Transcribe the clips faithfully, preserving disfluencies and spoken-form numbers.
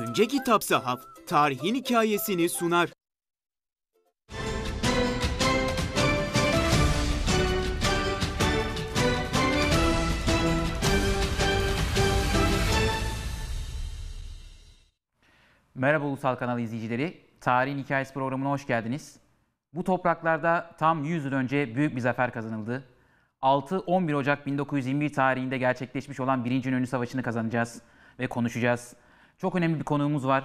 Önce Kitap Sahaf, tarihin hikayesini sunar. Merhaba Ulusal Kanal izleyicileri, Tarihin Hikayesi programına hoş geldiniz. Bu topraklarda tam yüz yıl önce büyük bir zafer kazanıldı. altı on bir Ocak bin dokuz yüz yirmi bir tarihinde gerçekleşmiş olan Birinci İnönü Savaşı'nı kazanacağız ve konuşacağız. Çok önemli bir konuğumuz var.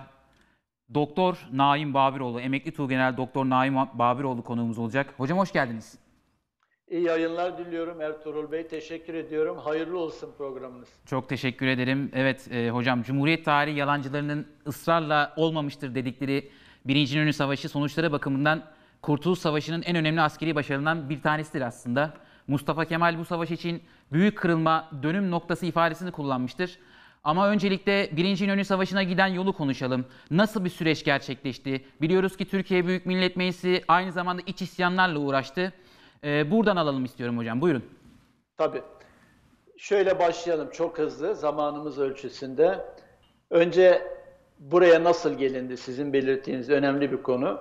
Doktor Naim Babiroğlu, emekli Tuğgeneral Doktor Naim Babiroğlu konuğumuz olacak. Hocam hoş geldiniz. İyi yayınlar diliyorum Ertuğrul Bey. Teşekkür ediyorum. Hayırlı olsun programınız. Çok teşekkür ederim. Evet e, hocam, Cumhuriyet tarihi yalancılarının ısrarla olmamıştır dedikleri Birinci İnönü Savaşı sonuçları bakımından Kurtuluş Savaşı'nın en önemli askeri başarılarından bir tanesidir aslında. Mustafa Kemal bu savaş için büyük kırılma, dönüm noktası ifadesini kullanmıştır. Ama öncelikle Birinci İnönü Savaşı'na giden yolu konuşalım. Nasıl bir süreç gerçekleşti? Biliyoruz ki Türkiye Büyük Millet Meclisi aynı zamanda iç isyanlarla uğraştı. Ee, buradan alalım istiyorum hocam. Buyurun. Tabii. Şöyle başlayalım çok hızlı zamanımız ölçüsünde. Önce buraya nasıl gelindi sizin belirttiğiniz önemli bir konu.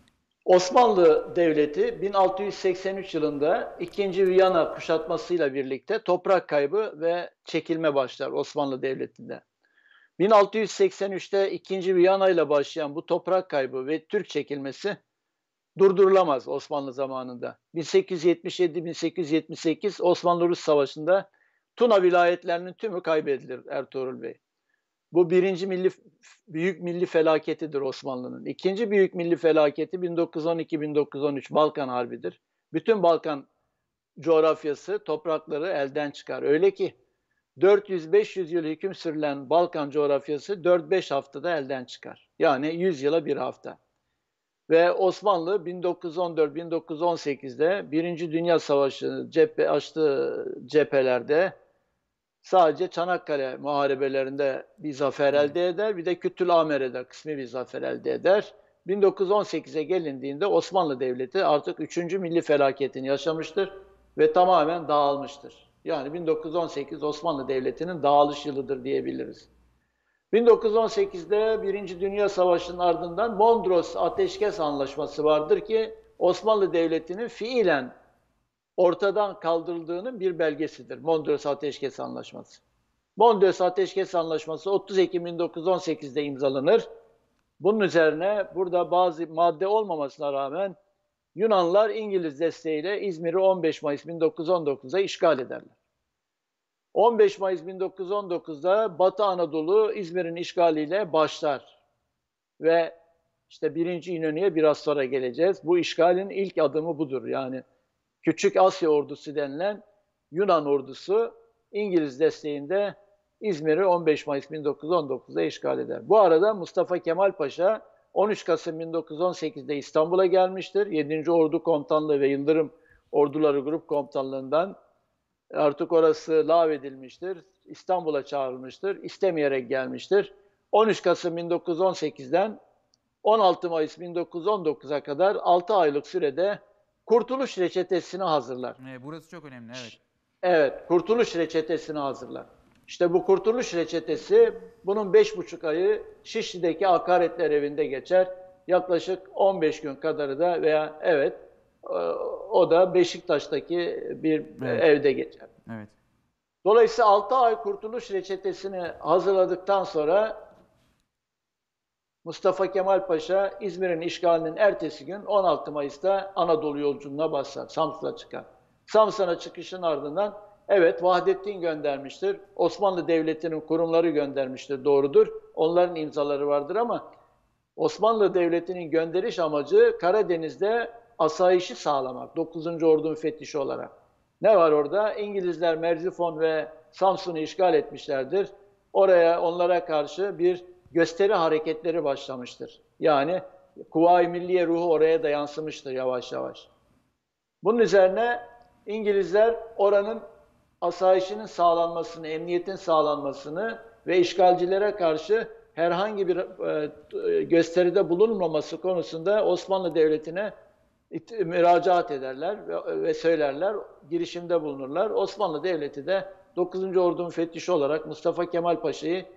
Osmanlı Devleti bin altı yüz seksen üç yılında ikinci. Viyana kuşatmasıyla birlikte toprak kaybı ve çekilme başlar Osmanlı Devleti'nde. bin altı yüz seksen üçte ikinci. Viyana ile başlayan bu toprak kaybı ve Türk çekilmesi durdurulamaz Osmanlı zamanında. bin sekiz yüz yetmiş yedi bin sekiz yüz yetmiş sekiz Osmanlı-Rus Savaşı'nda Tuna vilayetlerinin tümü kaybedilir Ertuğrul Bey. Bu birinci milli, büyük milli felaketidir Osmanlı'nın. İkinci büyük milli felaketi bin dokuz yüz on iki bin dokuz yüz on üç Balkan Harbi'dir. Bütün Balkan coğrafyası, toprakları elden çıkar. Öyle ki dört yüz beş yüz yıl hüküm sürülen Balkan coğrafyası dört beş haftada elden çıkar. Yani yüz yıla bir hafta. Ve Osmanlı bin dokuz yüz on dört bin dokuz yüz on sekizde Birinci Dünya Savaşı cephe açtığı cephelerde sadece Çanakkale muharebelerinde bir zafer elde eder. Bir de Kütül-Amere'de kısmi bir zafer elde eder. bin dokuz yüz on sekize gelindiğinde Osmanlı Devleti artık üçüncü milli felaketini yaşamıştır ve tamamen dağılmıştır. Yani bin dokuz yüz on sekiz Osmanlı Devleti'nin dağılış yılıdır diyebiliriz. bin dokuz yüz on sekizde Birinci Dünya Savaşı'nın ardından Mondros Ateşkes Anlaşması vardır ki Osmanlı Devleti'nin fiilen ortadan kaldırıldığının bir belgesidir. Mondros Ateşkes Anlaşması. Mondros Ateşkes Anlaşması otuz Ekim bin dokuz yüz on sekizde imzalanır. Bunun üzerine burada bazı madde olmamasına rağmen Yunanlar İngiliz desteğiyle İzmir'i on beş Mayıs bin dokuz yüz on dokuzda işgal ederler. on beş Mayıs bin dokuz yüz on dokuzda Batı Anadolu İzmir'in işgaliyle başlar. Ve işte birinci İnönü'ye biraz sonra geleceğiz. Bu işgalin ilk adımı budur. Yani Küçük Asya Ordusu denilen Yunan ordusu İngiliz desteğinde İzmir'i on beş Mayıs bin dokuz yüz on dokuzda işgal eder. Bu arada Mustafa Kemal Paşa on üç Kasım bin dokuz yüz on sekizde İstanbul'a gelmiştir. yedinci Ordu Komutanlığı ve Yıldırım Orduları Grup Komutanlığından artık orası lağvedilmiştir. İstanbul'a çağrılmıştır. İstemeyerek gelmiştir. on üç Kasım bin dokuz yüz on sekizden on altı Mayıs bin dokuz yüz on dokuza kadar altı aylık sürede Kurtuluş Reçetesini hazırlar. Ee, burası çok önemli, evet. Evet, Kurtuluş Reçetesini hazırlar. İşte bu Kurtuluş Reçetesi, bunun beş buçuk ayı Şişli'deki Akaretler Evi'nde geçer. Yaklaşık on beş gün kadarı da veya evet, o da Beşiktaş'taki bir evet. evde geçer. Evet. Dolayısıyla altı ay Kurtuluş Reçetesini hazırladıktan sonra Mustafa Kemal Paşa İzmir'in işgalinin ertesi gün on altı Mayıs'ta Anadolu yolculuğuna başlar. Samsun'a çıkar. Samsun'a çıkışın ardından evet Vahdettin göndermiştir. Osmanlı Devleti'nin kurumları göndermiştir. Doğrudur. Onların imzaları vardır ama Osmanlı Devleti'nin gönderiş amacı Karadeniz'de asayişi sağlamak. dokuzuncu Ordu müfettişi olarak. Ne var orada? İngilizler Merzifon ve Samsun'u işgal etmişlerdir. Oraya onlara karşı bir gösteri hareketleri başlamıştır. Yani Kuvayi Milliye ruhu oraya da yansımıştır yavaş yavaş. Bunun üzerine İngilizler oranın asayişinin sağlanmasını, emniyetin sağlanmasını ve işgalcilere karşı herhangi bir e, gösteride bulunmaması konusunda Osmanlı Devleti'ne müracaat ederler ve, ve söylerler, girişimde bulunurlar. Osmanlı Devleti de dokuzuncu Ordu müfettişi olarak Mustafa Kemal Paşa'yı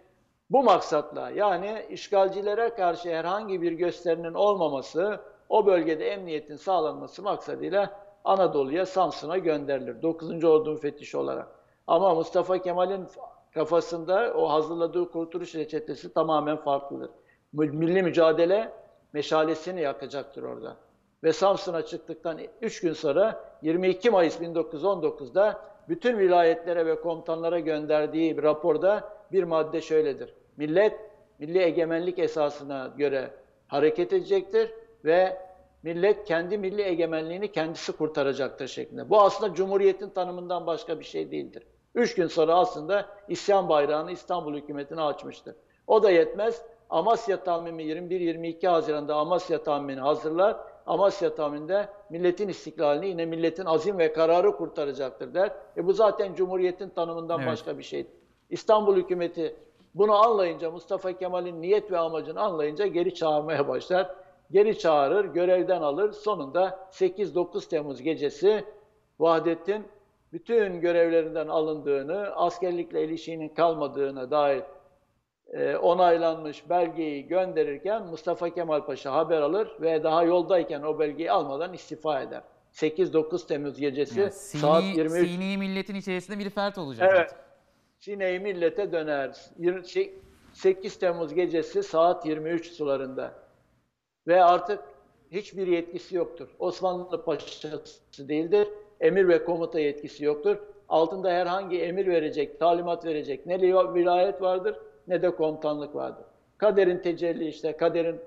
Bu maksatla, yani işgalcilere karşı herhangi bir gösterinin olmaması, o bölgede emniyetin sağlanması maksadıyla Anadolu'ya, Samsun'a gönderilir. dokuzuncu Ordu müfettişi olarak. Ama Mustafa Kemal'in kafasında o hazırladığı kurtuluş reçetesi tamamen farklıdır. Milli mücadele meşalesini yakacaktır orada. Ve Samsun'a çıktıktan üç gün sonra yirmi iki Mayıs bin dokuz yüz on dokuz'da bütün vilayetlere ve komutanlara gönderdiği bir raporda bir madde şöyledir. Millet, milli egemenlik esasına göre hareket edecektir ve millet kendi milli egemenliğini kendisi kurtaracaktır şeklinde. Bu aslında Cumhuriyet'in tanımından başka bir şey değildir. Üç gün sonra aslında isyan bayrağını İstanbul hükümetine açmıştır. O da yetmez. Amasya Tamimi yirmi bir yirmi iki Haziran'da Amasya Tamimi'ni hazırlar. Amasya Tamimi'nde milletin istiklalini yine milletin azim ve kararı kurtaracaktır der. E bu zaten Cumhuriyet'in tanımından Evet. başka bir şey. İstanbul hükümeti bunu anlayınca, Mustafa Kemal'in niyet ve amacını anlayınca geri çağırmaya başlar. Geri çağırır, görevden alır. Sonunda sekiz dokuz Temmuz gecesi Vahdettin bütün görevlerinden alındığını, askerlikle ilişkinin kalmadığına dair e, onaylanmış belgeyi gönderirken Mustafa Kemal Paşa haber alır ve daha yoldayken o belgeyi almadan istifa eder. sekiz dokuz Temmuz gecesi Yani saat sini, yirmi üç. sini milletin içerisinde bir fert olacak. Evet. artık. Sine-i millete döner. sekiz Temmuz gecesi saat yirmi üç sularında. Ve artık hiçbir yetkisi yoktur. Osmanlı Paşası değildir. Emir ve komuta yetkisi yoktur. Altında herhangi emir verecek, talimat verecek ne vilayet vardır ne de komutanlık vardır. Kaderin tecelli, işte kaderin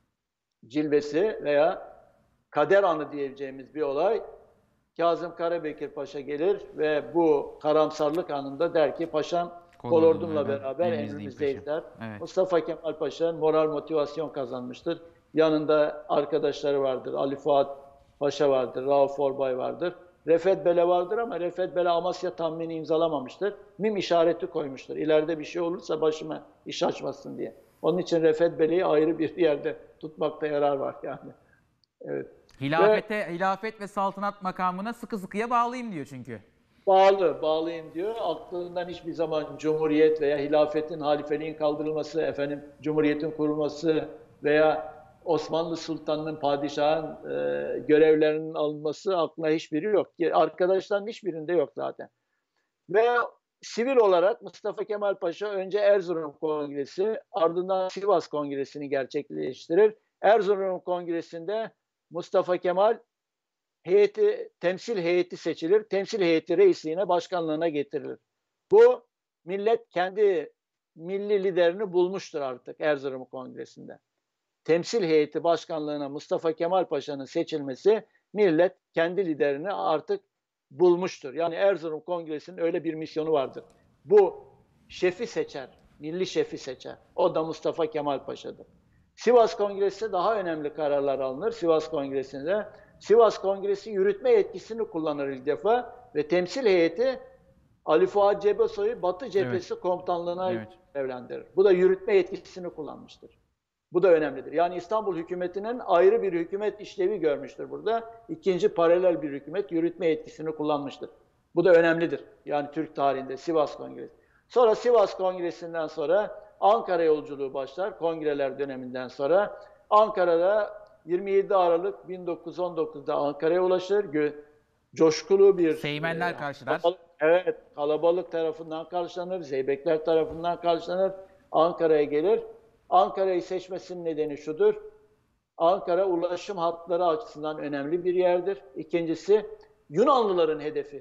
cilvesi veya kader anı diyeceğimiz bir olay. Kazım Karabekir Paşa gelir ve bu karamsarlık anında der ki paşam kolordumla beraber emrimizdeyiz der. Evet. Mustafa Kemal Paşa moral motivasyon kazanmıştır. Yanında arkadaşları vardır. Ali Fuat Paşa vardır. Rauf Orbay vardır. Refet Bele vardır ama Refet Bele Amasya Tamimini imzalamamıştır. Mim işareti koymuştur. İleride bir şey olursa başıma iş açmasın diye. Onun için Refet Bele'yi ayrı bir yerde tutmakta yarar var yani. Evet. Hilafete, hilafet ve saltanat makamına sıkı sıkıya bağlıyım diyor çünkü. Bağlı, bağlıyım diyor. Aklından hiçbir zaman Cumhuriyet veya hilafetin, halifeliğin kaldırılması, efendim Cumhuriyetin kurulması veya Osmanlı Sultanı'nın, padişahın e, görevlerinin alınması aklına hiçbiri yok. Arkadaşların hiçbirinde yok zaten. Ve sivil olarak Mustafa Kemal Paşa önce Erzurum Kongresi, ardından Sivas Kongresi'ni gerçekleştirir. Erzurum Kongresi'nde Mustafa Kemal heyeti, temsil heyeti seçilir. Temsil heyeti reisliğine, başkanlığına getirilir. Bu millet kendi milli liderini bulmuştur artık Erzurum Kongresi'nde. Temsil heyeti başkanlığına Mustafa Kemal Paşa'nın seçilmesi, millet kendi liderini artık bulmuştur. Yani Erzurum Kongresi'nin öyle bir misyonu vardır. Bu şefi seçer, milli şefi seçer. O da Mustafa Kemal Paşa'dır. Sivas Kongresi'nde daha önemli kararlar alınır. Sivas Kongresi'nde Sivas Kongresi yürütme yetkisini kullanır ilk defa ve temsil heyeti Ali Fuat Cebesoy'u Batı Cephesi evet. komutanlığına evet. evlendirir. Bu da yürütme yetkisini kullanmıştır. Bu da önemlidir. Yani İstanbul hükümetinin ayrı bir hükümet işlevi görmüştür burada. İkinci paralel bir hükümet yürütme yetkisini kullanmıştır. Bu da önemlidir. Yani Türk tarihinde Sivas Kongresi. Sonra Sivas Kongresi'nden sonra Ankara yolculuğu başlar. Kongreler döneminden sonra Ankara'da yirmi yedi Aralık bin dokuz yüz on dokuz'da Ankara'ya ulaşır. Coşkulu bir... Seymenler e, karşılar. Kalabalık, evet, kalabalık tarafından karşılanır. Zeybekler tarafından karşılanır. Ankara'ya gelir. Ankara'yı seçmesinin nedeni şudur. Ankara ulaşım hatları açısından önemli bir yerdir. İkincisi Yunanlıların hedefi.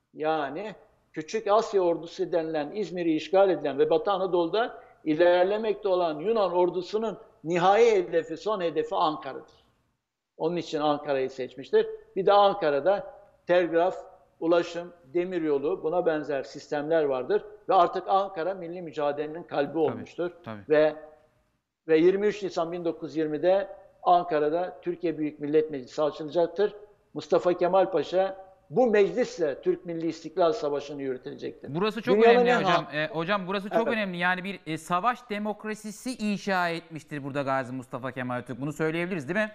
Yani Küçük Asya ordusu denilen, İzmir'i işgal edilen ve Batı Anadolu'da ilerlemekte olan Yunan ordusunun nihai hedefi, son hedefi Ankara'dır. Onun için Ankara'yı seçmiştir. Bir de Ankara'da telgraf, ulaşım, demiryolu, buna benzer sistemler vardır. Ve artık Ankara milli mücadelenin kalbi olmuştur. Tabii, tabii. Ve ve yirmi üç Nisan bin dokuz yüz yirmi'de Ankara'da Türkiye Büyük Millet Meclisi açılacaktır. Mustafa Kemal Paşa bu meclisle Türk Milli İstiklal Savaşı'nı yürütecektir. Burası çok Dünyanın önemli en... hocam. Ee, hocam burası çok evet. önemli. Yani bir e, savaş demokrasisi inşa etmiştir burada Gazi Mustafa Kemal Atatürk. Bunu söyleyebiliriz değil mi?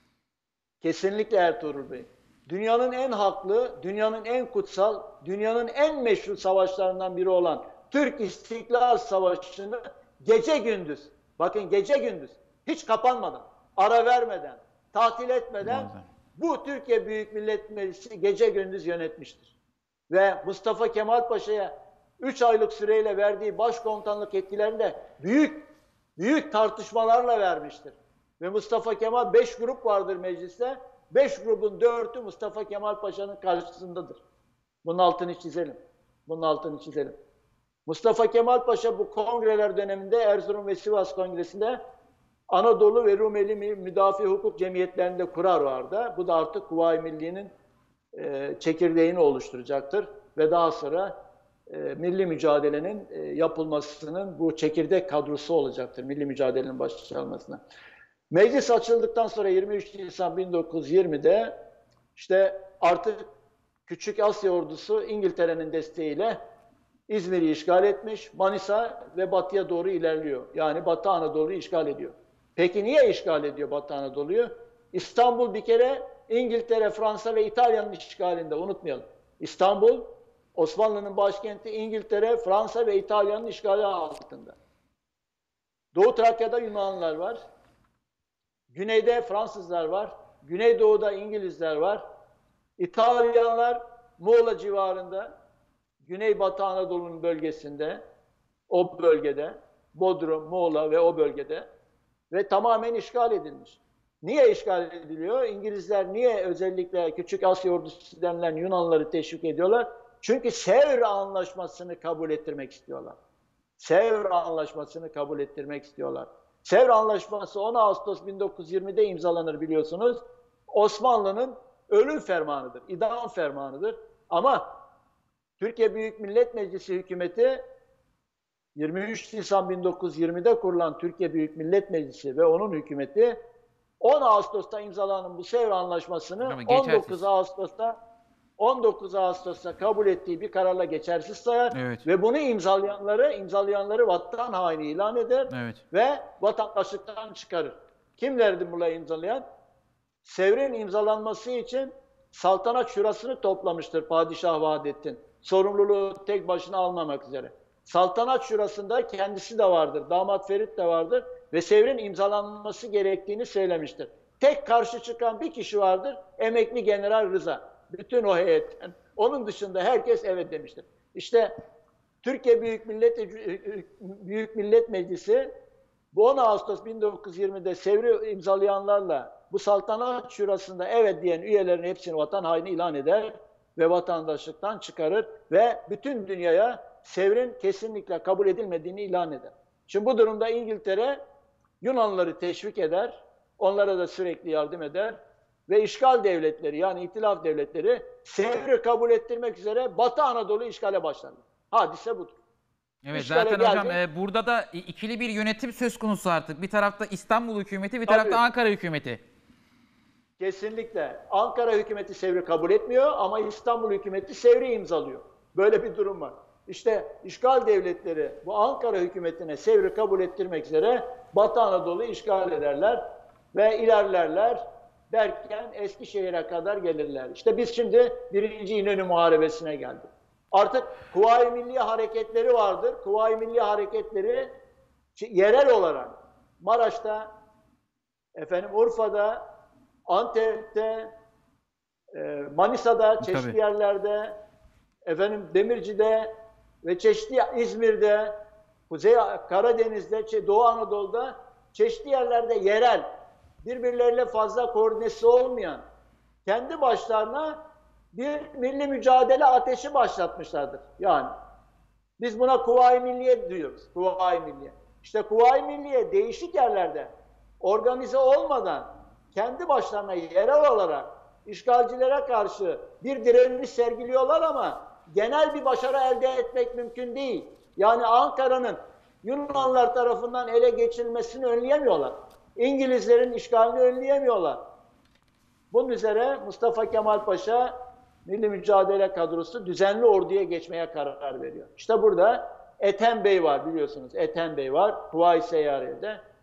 Kesinlikle Ertuğrul Bey. Dünyanın en haklı, dünyanın en kutsal, dünyanın en meşhur savaşlarından biri olan Türk İstiklal Savaşı'nı gece gündüz, bakın gece gündüz, hiç kapanmadan, ara vermeden, tatil etmeden Muazzam. bu Türkiye Büyük Millet Meclisi gece gündüz yönetmiştir. Ve Mustafa Kemal Paşa'ya üç aylık süreyle verdiği başkomutanlık yetkilerini de büyük, büyük tartışmalarla vermiştir. Ve Mustafa Kemal, beş grup vardır mecliste, beş grubun dördü Mustafa Kemal Paşa'nın karşısındadır. Bunun altını çizelim. Bunun altını çizelim. Mustafa Kemal Paşa bu kongreler döneminde Erzurum ve Sivas Kongresi'nde Anadolu ve Rumeli Müdafi Hukuk Cemiyetlerinde kurar vardı. Bu da artık Kuvayi Milliye'nin e, çekirdeğini oluşturacaktır. Ve daha sonra e, milli mücadelenin e, yapılmasının bu çekirdek kadrosu olacaktır. Milli mücadelenin başlanmasına. Meclis açıldıktan sonra yirmi üç Nisan bin dokuz yüz yirmide işte artık Küçük Asya ordusu İngiltere'nin desteğiyle İzmir'i işgal etmiş, Manisa ve batıya doğru ilerliyor. Yani Batı Anadolu'yu işgal ediyor. Peki niye işgal ediyor Batı Anadolu'yu? İstanbul bir kere İngiltere, Fransa ve İtalya'nın işgalinde, unutmayalım. İstanbul, Osmanlı'nın başkenti, İngiltere, Fransa ve İtalya'nın işgali altında. Doğu Trakya'da Yunanlılar var. Güneyde Fransızlar var. Güneydoğu'da İngilizler var. İtalyanlar Muğla civarında, Güneybatı Anadolu'nun bölgesinde, o bölgede, Bodrum, Muğla ve o bölgede ve tamamen işgal edilmiş. Niye işgal ediliyor? İngilizler niye özellikle Küçük Asya ordusu denilen Yunanlıları teşvik ediyorlar? Çünkü Sevr Anlaşması'nı kabul ettirmek istiyorlar. Sevr Anlaşması'nı kabul ettirmek istiyorlar. Sevr Anlaşması on Ağustos bin dokuz yüz yirmide imzalanır biliyorsunuz. Osmanlı'nın ölüm fermanıdır, idam fermanıdır. Ama Türkiye Büyük Millet Meclisi hükümeti yirmi üç Nisan bin dokuz yüz yirmide kurulan Türkiye Büyük Millet Meclisi ve onun hükümeti on Ağustos'ta imzalanan bu Sevr Anlaşması'nı on dokuz Ağustos'ta on dokuz Ağustos'ta kabul ettiği bir kararla geçersiz sayar Evet. ve bunu imzalayanları imzalayanları vatan haini ilan eder Evet. ve vatandaşlıktan çıkarır. Kimlerdi bunu imzalayan? Sevr'in imzalanması için Saltanat Şurası'nı toplamıştır Padişah Vahdettin. Sorumluluğu tek başına almamak üzere. Saltanat Şurası'nda kendisi de vardır, damat Ferit de vardır ve Sevr'in imzalanması gerektiğini söylemiştir. Tek karşı çıkan bir kişi vardır, emekli General Rıza. Bütün o heyetten. Onun dışında herkes evet demiştir. İşte Türkiye Büyük Millet Büyük Millet Meclisi bu on Ağustos bin dokuz yüz yirmide Sevr'i imzalayanlarla bu Saltanat Şurası'nda evet diyen üyelerin hepsini vatan haini ilan eder ve vatandaşlıktan çıkarır ve bütün dünyaya Sevr'in kesinlikle kabul edilmediğini ilan eder. Şimdi bu durumda İngiltere Yunanlıları teşvik eder, onlara da sürekli yardım eder ve işgal devletleri yani itilaf devletleri Sevr'i kabul ettirmek üzere Batı Anadolu işgale başlarlar. Hadise budur. Evet İşgale zaten geldi. hocam e, burada da ikili bir yönetim söz konusu artık. Bir tarafta İstanbul hükümeti, bir Tabii. tarafta Ankara hükümeti. Kesinlikle. Ankara hükümeti Sevr'i kabul etmiyor ama İstanbul hükümeti Sevr'i imzalıyor. Böyle bir durum var. İşte işgal devletleri bu Ankara hükümetine Sevr'i kabul ettirmek üzere Batı Anadolu'yu işgal ederler ve ilerlerler derken Eskişehir'e kadar gelirler. İşte biz şimdi birinci İnönü Muharebesi'ne geldik. Artık Kuvayi Milliye hareketleri vardır. Kuvayi Milliye hareketleri yerel olarak Maraş'ta, efendim Urfa'da, Antep'te, e, Manisa'da, çeşitli Tabii. yerlerde, efendim Demirci'de ve çeşitli İzmir'de, Kuzey Karadeniz'de, Doğu Anadolu'da çeşitli yerlerde yerel, birbirleriyle fazla koordinesi olmayan, kendi başlarına bir milli mücadele ateşi başlatmışlardır. Yani biz buna Kuvayi Milliye diyoruz. Kuvayi Milliye. İşte Kuvayi Milliye değişik yerlerde organize olmadan kendi başlarına yerel olarak işgalcilere karşı bir direniş sergiliyorlar ama genel bir başarı elde etmek mümkün değil. Yani Ankara'nın Yunanlılar tarafından ele geçirilmesini önleyemiyorlar. İngilizlerin işgalini önleyemiyorlar. Bunun üzere Mustafa Kemal Paşa Milli Mücadele Kadrosu düzenli orduya geçmeye karar veriyor. İşte burada Ethem Bey var biliyorsunuz. Ethem Bey var. Kuvayi Seyyariye'de.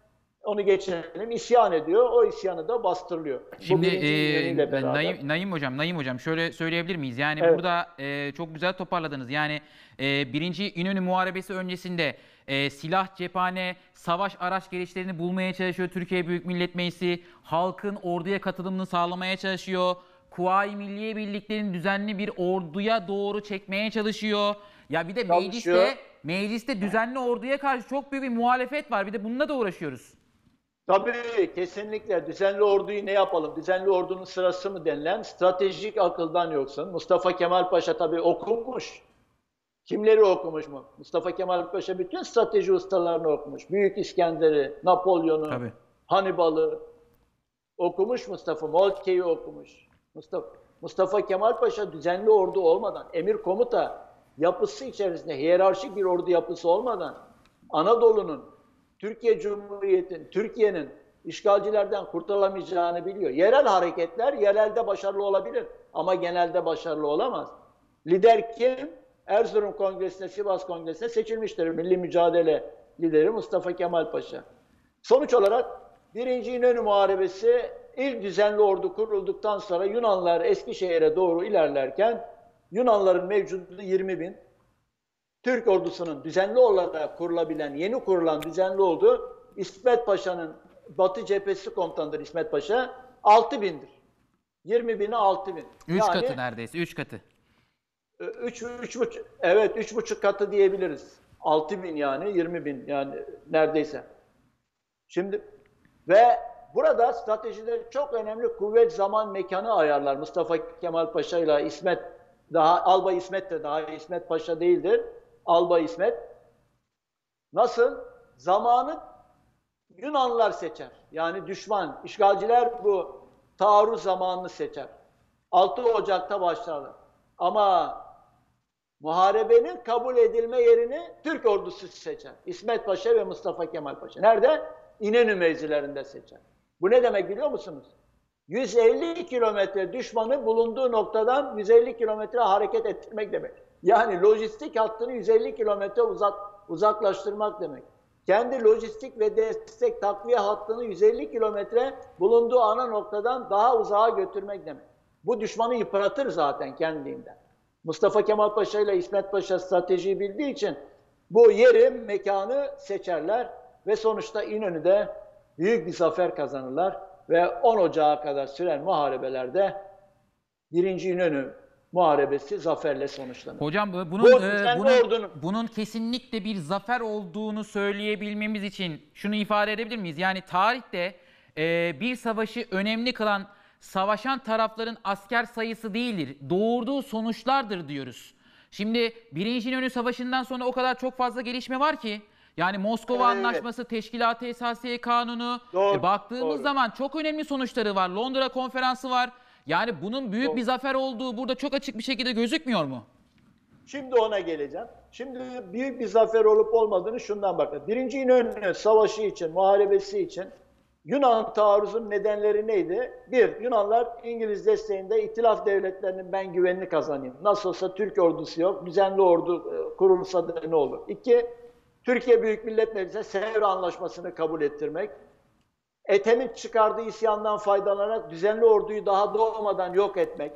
Onu geçelim. İsyan ediyor. O isyanı da bastırılıyor. Şimdi Bu birinci yönüyle e, beraber. Naim, Naim hocam, Naim hocam şöyle söyleyebilir miyiz? Yani Evet. burada e, çok güzel toparladınız. Yani e, birinci İnönü Muharebesi öncesinde e, silah, cephane, savaş araç gelişlerini bulmaya çalışıyor Türkiye Büyük Millet Meclisi. Halkın orduya katılımını sağlamaya çalışıyor. Kuvayi Milliye Birliklerini düzenli bir orduya doğru çekmeye çalışıyor. Ya bir de Çalışıyor. mecliste, mecliste düzenli orduya karşı çok büyük bir muhalefet var. Bir de bununla da uğraşıyoruz. Tabii kesinlikle düzenli orduyu ne yapalım? Düzenli ordunun sırası mı denilen stratejik akıldan yoksun. Mustafa Kemal Paşa tabii okumuş. Kimleri okumuş mu? Mustafa Kemal Paşa bütün strateji ustalarını okumuş. Büyük İskender'i, Napolyon'u, Tabii. Hannibal'ı okumuş Mustafa. Moltke'yi okumuş. Mustafa, Mustafa Kemal Paşa düzenli ordu olmadan, emir komuta yapısı içerisinde hiyerarşik bir ordu yapısı olmadan Anadolu'nun, Türkiye Cumhuriyeti'nin, Türkiye'nin işgalcilerden kurtulamayacağını biliyor. Yerel hareketler yerelde başarılı olabilir ama genelde başarılı olamaz. Lider kim? Erzurum Kongresi'ne, Sivas Kongresi'ne seçilmiştir. Milli mücadele lideri Mustafa Kemal Paşa. Sonuç olarak birinci İnönü Muharebesi ilk düzenli ordu kurulduktan sonra Yunanlar Eskişehir'e doğru ilerlerken Yunanların mevcudu yirmi bin. Türk ordusunun düzenli olarak kurulabilen, yeni kurulan düzenli ordu İsmet Paşa'nın Batı cephesi komutanıdır İsmet Paşa. altı bindir. yirmi bine altı bin. Üç Yani, katı neredeyse, üç katı. Üç, üç buçuk, evet üç buçuk katı diyebiliriz. altı bin yani yirmi bin yani neredeyse. Şimdi ve burada stratejide çok önemli kuvvet, zaman, mekanı ayarlar. Mustafa Kemal Paşa ile İsmet, daha Albay İsmet de daha İsmet Paşa değildir. Albay İsmet. Nasıl? Zamanı Yunanlılar seçer. Yani düşman, işgalciler bu taarruz zamanını seçer. altı Ocak'ta başlarlar. Ama muharebenin kabul edilme yerini Türk ordusu seçer. İsmet Paşa ve Mustafa Kemal Paşa. Nerede? İnönü mevzilerinde seçer. Bu ne demek biliyor musunuz? yüz elli kilometre düşmanın bulunduğu noktadan yüz elli kilometre hareket ettirmek demek. Yani lojistik hattını yüz elli kilometre uzak, uzaklaştırmak demek. Kendi lojistik ve destek takviye hattını yüz elli kilometre bulunduğu ana noktadan daha uzağa götürmek demek. Bu düşmanı yıpratır zaten kendiliğinden. Mustafa Kemal Paşa ile İsmet Paşa stratejiyi bildiği için bu yeri, mekanı seçerler ve sonuçta İnönü'de büyük bir zafer kazanırlar ve on Ocağı kadar süren muharebelerde birinci İnönü Muharebesi zaferle sonuçlanır. Hocam bu- bunun, Bu e, düzenli bunun, ordunun- bunun kesinlikle bir zafer olduğunu söyleyebilmemiz için şunu ifade edebilir miyiz? Yani tarihte e, bir savaşı önemli kılan savaşan tarafların asker sayısı değildir, doğurduğu sonuçlardır diyoruz. Şimdi birinci İnönü Savaşı'ndan sonra o kadar çok fazla gelişme var ki, yani Moskova Evet. Anlaşması, Teşkilat-ı Esasiye Kanunu, Doğru, e, baktığımız doğru. zaman çok önemli sonuçları var. Londra Konferansı var. Yani bunun büyük Doğru. bir zafer olduğu burada çok açık bir şekilde gözükmüyor mu? Şimdi ona geleceğim. Şimdi büyük bir zafer olup olmadığını şundan bakın. Birinci İnönü Savaşı için, muharebesi için Yunan taarruzun nedenleri neydi? Bir, Yunanlar İngiliz desteğinde İtilaf devletlerinin ben güvenini kazanayım. Nasıl olsa Türk ordusu yok, düzenli ordu e, kurulsa da ne olur? İki, Türkiye Büyük Millet Meclisi'ne Sevr Anlaşması'nı kabul ettirmek. Ethem'in çıkardığı isyandan faydalanarak düzenli orduyu daha doğmadan yok etmek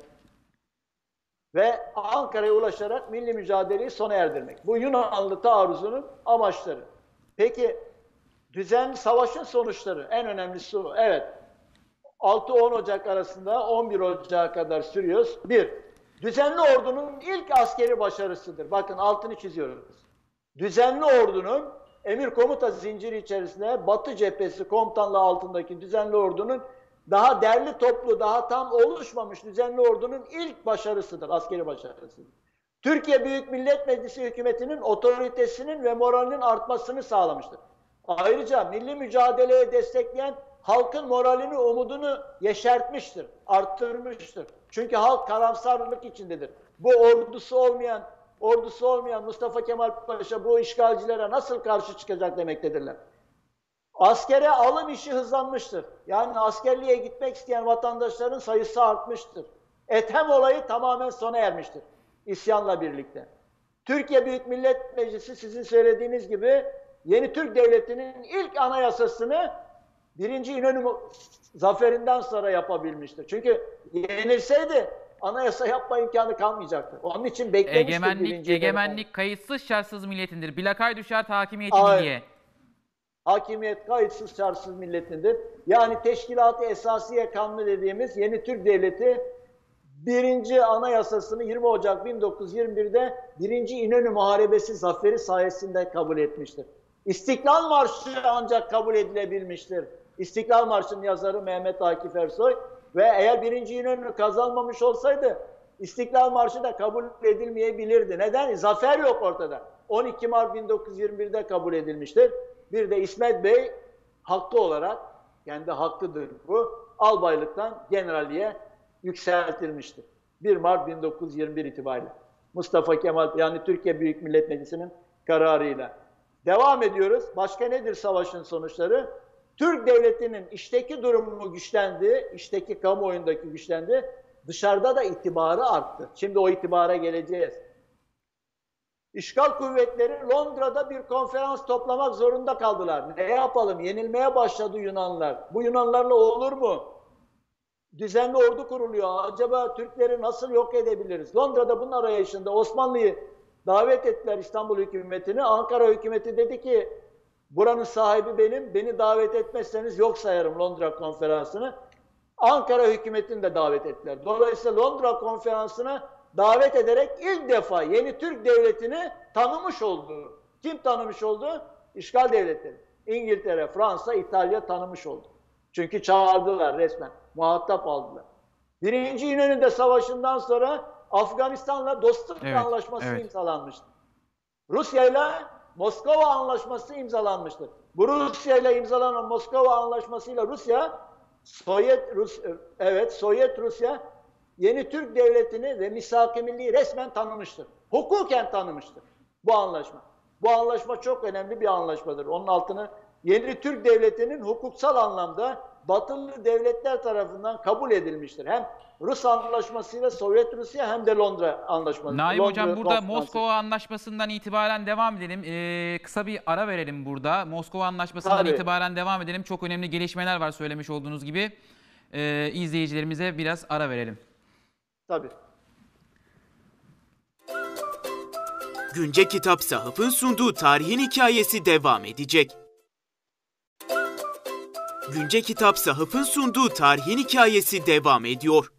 ve Ankara'ya ulaşarak milli mücadeleyi sona erdirmek. Bu Yunanlı taarruzunun amaçları. Peki düzenli savaşın sonuçları en önemlisi o. Evet. altı on Ocak arasında on bir Ocak'a kadar sürüyor. Bir, düzenli ordunun ilk askeri başarısıdır. Bakın altını çiziyoruz. Düzenli ordunun emir komuta zinciri içerisinde Batı cephesi komutanlığı altındaki düzenli ordunun daha derli toplu, daha tam oluşmamış düzenli ordunun ilk başarısıdır, askeri başarısıdır. Türkiye Büyük Millet Meclisi hükümetinin otoritesinin ve moralinin artmasını sağlamıştır. Ayrıca milli mücadeleye destekleyen halkın moralini, umudunu yeşertmiştir, arttırmıştır. Çünkü halk karamsarlık içindedir. Bu ordusu olmayan, ordusu olmayan Mustafa Kemal Paşa bu işgalcilere nasıl karşı çıkacak demektedirler. Askere alım işi hızlanmıştır. Yani askerliğe gitmek isteyen vatandaşların sayısı artmıştır. Ethem olayı tamamen sona ermiştir isyanla birlikte. Türkiye Büyük Millet Meclisi sizin söylediğiniz gibi yeni Türk Devleti'nin ilk anayasasını birinci İnönü zaferinden sonra yapabilmiştir. Çünkü yenilseydi anayasa yapma imkanı kalmayacaktı. Onun için beklemiştir Egemenlik, birinci egemenlik kayıtsız şartsız milletindir. Bilakay düşer hakimiyeti Aynen. milliye. Hakimiyet kayıtsız şartsız milletindir. Yani Teşkilat-ı Esasiye Kanunu dediğimiz yeni Türk Devleti birinci Anayasasını yirmi Ocak bin dokuz yüz yirmi bir'de birinci İnönü Muharebesi zaferi sayesinde kabul etmiştir. İstiklal Marşı ancak kabul edilebilmiştir. İstiklal Marşı'nın yazarı Mehmet Akif Ersoy ve eğer birinci İnönü kazanmamış olsaydı İstiklal Marşı da kabul edilmeyebilirdi. Neden? Zafer yok ortada. on iki Mart bin dokuz yüz yirmi bir'de kabul edilmiştir. Bir de İsmet Bey hakkı olarak, kendi hakkıdır bu, albaylıktan generalliğe yükseltilmiştir. bir Mart bin dokuz yüz yirmi bir itibariyle. Mustafa Kemal, yani Türkiye Büyük Millet Meclisi'nin kararıyla. Devam ediyoruz. Başka nedir savaşın sonuçları? Türk Devleti'nin içteki durumu güçlendi, içteki kamuoyundaki güçlendi, dışarıda da itibarı arttı. Şimdi o itibara geleceğiz. İşgal kuvvetleri Londra'da bir konferans toplamak zorunda kaldılar. Ne yapalım? Yenilmeye başladı Yunanlar. Bu Yunanlarla olur mu? Düzenli ordu kuruluyor. Acaba Türkleri nasıl yok edebiliriz? Londra'da bunun arayışında Osmanlı'yı davet ettiler, İstanbul hükümetini. Ankara hükümeti dedi ki buranın sahibi benim, beni davet etmezseniz yok sayarım Londra konferansını. Ankara hükümetini de davet ettiler. Dolayısıyla Londra konferansına davet ederek ilk defa yeni Türk Devleti'ni tanımış oldu. Kim tanımış oldu? İşgal devletleri. İngiltere, Fransa, İtalya tanımış oldu. Çünkü çağırdılar resmen. Muhatap aldılar. Birinci İnönü Savaşı'ndan sonra Afganistan'la dostluk evet, anlaşması evet. imzalanmıştı. Rusya'yla Moskova anlaşması imzalanmıştır. Bu Rusya'yla imzalanan Moskova anlaşmasıyla Rusya, Sovyet Rus evet Sovyet Rusya yeni Türk Devleti'ni ve misak-ı milliyi resmen tanımıştır. Hukuken tanımıştır bu anlaşma. Bu anlaşma çok önemli bir anlaşmadır. Onun altını yeni Türk Devleti'nin hukuksal anlamda Batılı devletler tarafından kabul edilmiştir. Hem Rus anlaşmasıyla Sovyet Rusya hem de Londra anlaşması. Naim Londra Hocam burada konferansı. Moskova Anlaşması'ndan itibaren devam edelim. Ee, kısa bir ara verelim burada. Moskova Anlaşması'ndan Tabii. itibaren devam edelim. Çok önemli gelişmeler var söylemiş olduğunuz gibi. Ee, izleyicilerimize biraz ara verelim. Tabii. Günce Kitap Sahaf'ın sunduğu tarihin hikayesi devam edecek. Günce Kitap Sahaf'ın sunduğu tarihin hikayesi devam ediyor.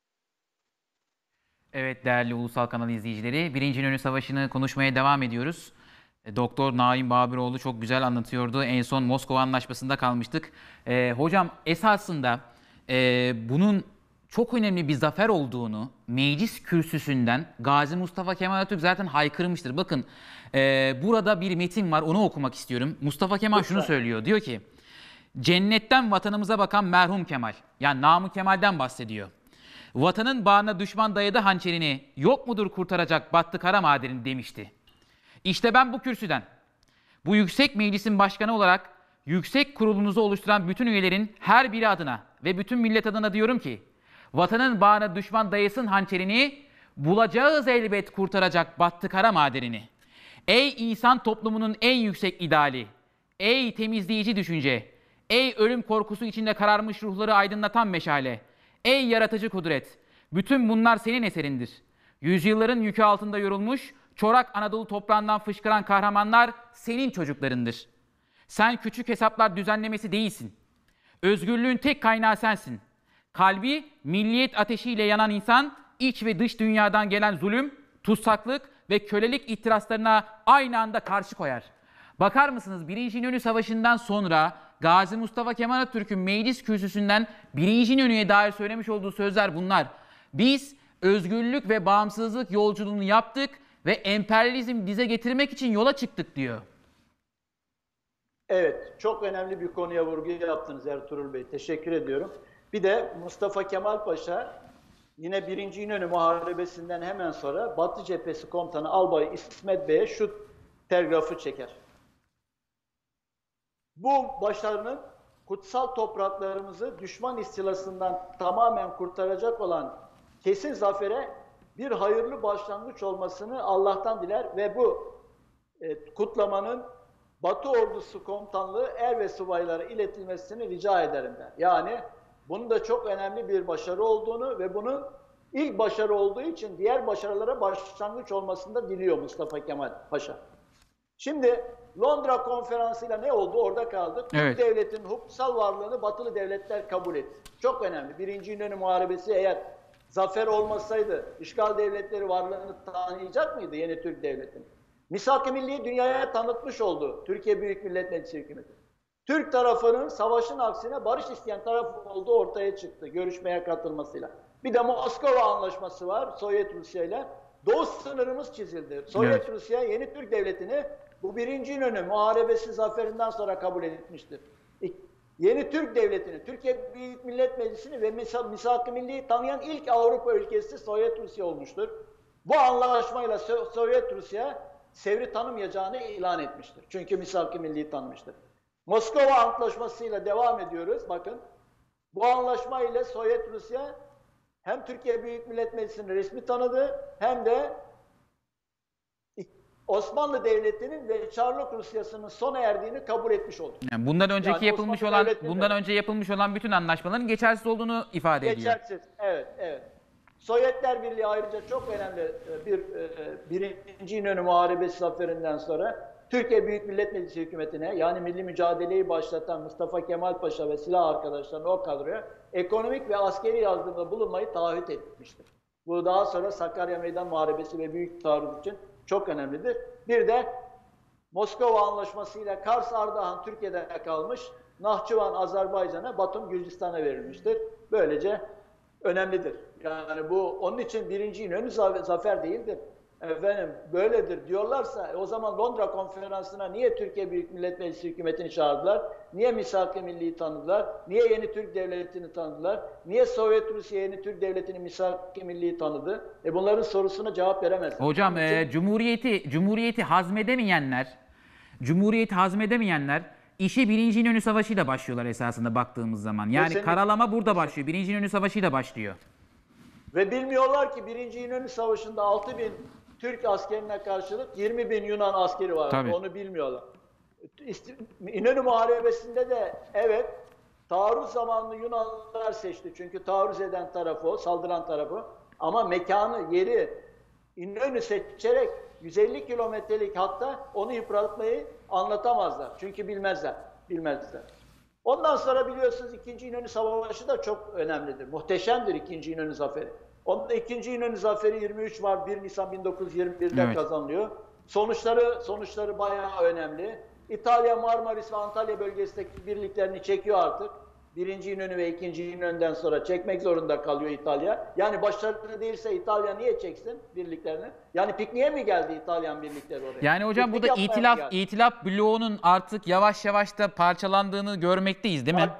Evet değerli Ulusal Kanal izleyicileri, Birinci İnönü Savaşı'nı konuşmaya devam ediyoruz. Doktor Naim Babiroğlu çok güzel anlatıyordu. En son Moskova Anlaşması'nda kalmıştık. Ee, hocam esasında e, bunun çok önemli bir zafer olduğunu meclis kürsüsünden Gazi Mustafa Kemal Atatürk zaten haykırmıştır. Bakın e, burada bir metin var, onu okumak istiyorum. Mustafa Kemal şunu söylüyor, diyor ki cennetten vatanımıza bakan merhum Kemal, yani Namık Kemal'den bahsediyor. Vatanın bağrına düşman dayadı hançerini, yok mudur kurtaracak battı kara maderini demişti. İşte ben bu kürsüden, bu yüksek meclisin başkanı olarak yüksek kurulunuzu oluşturan bütün üyelerin her biri adına ve bütün millet adına diyorum ki, vatanın bağrına düşman dayasın hançerini, bulacağız elbet kurtaracak battı kara maderini. Ey insan toplumunun en yüksek ideali, ey temizleyici düşünce, ey ölüm korkusu içinde kararmış ruhları aydınlatan meşale, ey yaratıcı kudret, bütün bunlar senin eserindir. Yüzyılların yükü altında yorulmuş, çorak Anadolu toprağından fışkıran kahramanlar senin çocuklarındır. Sen küçük hesaplar düzenlemesi değilsin. Özgürlüğün tek kaynağı sensin. Kalbi milliyet ateşiyle yanan insan, iç ve dış dünyadan gelen zulüm, tutsaklık ve kölelik ihtiraslarına aynı anda karşı koyar. Bakar mısınız, Birinci İnönü Savaşı'ndan sonra Gazi Mustafa Kemal Atatürk'ün meclis kürsüsünden Birinci İnönü'ye dair söylemiş olduğu sözler bunlar. Biz özgürlük ve bağımsızlık yolculuğunu yaptık ve emperyalizm dize getirmek için yola çıktık diyor. Evet, çok önemli bir konuya vurgu yaptınız Ertuğrul Bey. Teşekkür ediyorum. Bir de Mustafa Kemal Paşa yine Birinci İnönü Muharebesi'nden hemen sonra Batı Cephesi Komutanı Albay İsmet Bey'e şu telgrafı çeker. Bu başarının kutsal topraklarımızı düşman istilasından tamamen kurtaracak olan kesin zafere bir hayırlı başlangıç olmasını Allah'tan diler ve bu e, kutlamanın Batı Ordusu Komutanlığı er ve subaylara iletilmesini rica ederim der. Yani bunun da çok önemli bir başarı olduğunu ve bunun ilk başarı olduğu için diğer başarılara başlangıç olmasını da diliyor Mustafa Kemal Paşa. Şimdi Londra Konferansı'yla ne oldu? Orada kaldık. Evet. Türk devletinin hukuksal varlığını batılı devletler kabul etti. Çok önemli. Birinci İnönü Muharebesi eğer zafer olmasaydı işgal devletleri varlığını tanıyacak mıydı yeni Türk devletinin? Misak-ı Milli'yi dünyaya tanıtmış oldu Türkiye Büyük Millet Meclisi hükümeti. Türk tarafının savaşın aksine barış isteyen taraf olduğu ortaya çıktı görüşmeye katılmasıyla. Bir de Moskova Anlaşması var Sovyet Rusya ile. Doğu sınırımız çizildi. Sovyet evet. Rusya yeni Türk devletini bu birinci İnönü Muharebesi zaferinden sonra kabul etmiştir. Yeni Türk devletini, Türkiye Büyük Millet Meclisi'ni ve Misak-ı Milli'yi tanıyan ilk Avrupa ülkesi Sovyet Rusya olmuştur. Bu anlaşmayla Sovyet Rusya Sevr'i tanımayacağını ilan etmiştir. Çünkü Misak-ı Milli'yi tanımıştır. Moskova Antlaşması'yla devam ediyoruz. Bakın bu anlaşma ile Sovyet Rusya hem Türkiye Büyük Millet Meclisi'ni resmi tanıdı hem de Osmanlı Devleti'nin ve Çarlık Rusyası'nın sona erdiğini kabul etmiş oldu. Yani bundan önceki yani yapılmış Osmanlı olan bundan önce yapılmış olan bütün anlaşmaların geçersiz olduğunu ifade ediyor. Geçersiz. Evet, evet. Sovyetler Birliği ayrıca çok önemli bir birinci İnönü Muharebesi zaferinden sonra Türkiye Büyük Millet Meclisi hükümetine yani milli mücadeleyi başlatan Mustafa Kemal Paşa ve silah arkadaşlarına o kadroya ekonomik ve askeri yardımda bulunmayı taahhüt etmiştir. Bu daha sonra Sakarya Meydan Muharebesi ve Büyük Taarruz için çok önemlidir. Bir de Moskova Anlaşması ile Kars Ardahan Türkiye'de kalmış, Nahçıvan Azerbaycan'a, Batum Gürcistan'a verilmiştir. Böylece önemlidir. Yani bu onun için birinci İnönü zafer değildir. Efendim böyledir diyorlarsa o zaman Londra Konferansı'na niye Türkiye Büyük Millet Meclisi hükümetini çağırdılar? Niye Misak-ı Milli'yi tanıdılar? Niye yeni Türk Devleti'ni tanıdılar? Niye Sovyet Rusya yeni Türk Devleti'ni Misak-ı Milli'yi tanıdı? E bunların sorusuna cevap veremezler. Hocam e, Cumhuriyeti Cumhuriyeti hazmedemeyenler Cumhuriyeti hazmedemeyenler işe Birinci İnönü Savaşı'yla başlıyorlar esasında baktığımız zaman. Yani Kesinlikle. karalama burada başlıyor. Birinci İnönü Savaşı'yla başlıyor. Ve bilmiyorlar ki Birinci İnönü Savaşı'nda altı bin Türk askerine karşılık yirmi bin Yunan askeri var. Tabii. Onu bilmiyorlar. İnönü Muharebesi'nde de evet taarruz zamanını Yunanlılar seçti. Çünkü taarruz eden tarafı o, saldıran tarafı. Ama mekanı, yeri İnönü seçerek yüz elli kilometrelik hatta onu yıpratmayı anlatamazlar. Çünkü bilmezler. Bilmezler. Ondan sonra biliyorsunuz ikinci İnönü Savaşı da çok önemlidir. Muhteşemdir ikinci İnönü Zaferi. Onun ikinci İnönü Zaferi yirmi üç Mart bir Nisan bin dokuz yüz yirmi bir'de evet. kazanılıyor. Sonuçları sonuçları bayağı önemli. İtalya, Marmaris ve Antalya bölgesindeki birliklerini çekiyor artık. Birinci İnönü ve ikinci İnönü'nden sonra çekmek zorunda kalıyor İtalya. Yani başarılı değilse İtalya niye çeksin birliklerini? Yani pikniğe mi geldi İtalyan birlikleri oraya? Yani hocam Piknik burada itilaf, itilaf bloğunun artık yavaş yavaş da parçalandığını görmekteyiz değil mi?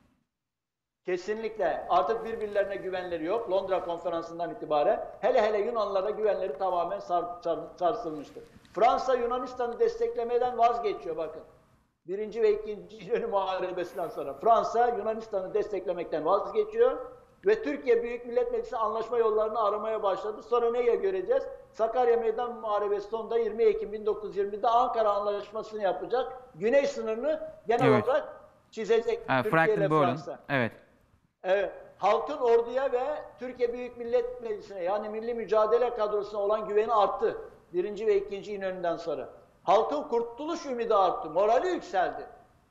Kesinlikle. Artık birbirlerine güvenleri yok. Londra Konferansı'ndan itibaren hele hele Yunanlara güvenleri tamamen sar, sar, sarsılmıştır. Fransa Yunanistan'ı desteklemeden vazgeçiyor bakın. Birinci ve ikinci İnönü Muharebesi'nden sonra Fransa Yunanistan'ı desteklemekten vazgeçiyor ve Türkiye Büyük Millet Meclisi anlaşma yollarını aramaya başladı. Sonra neye göreceğiz? Sakarya Meydan Muharebesi sonunda yirmi Ekim bin dokuz yüz yirmi'de Ankara Anlaşması'nı yapacak. Güney sınırını genel evet. olarak çizecek ha, Türkiye ile Franklin Fransa. Evet. Evet. Halkın orduya ve Türkiye Büyük Millet Meclisi'ne yani milli mücadele kadrosuna olan güveni arttı. Birinci ve ikinci İnönü'nden sonra. Halkın kurtuluş ümidi arttı. Morali yükseldi.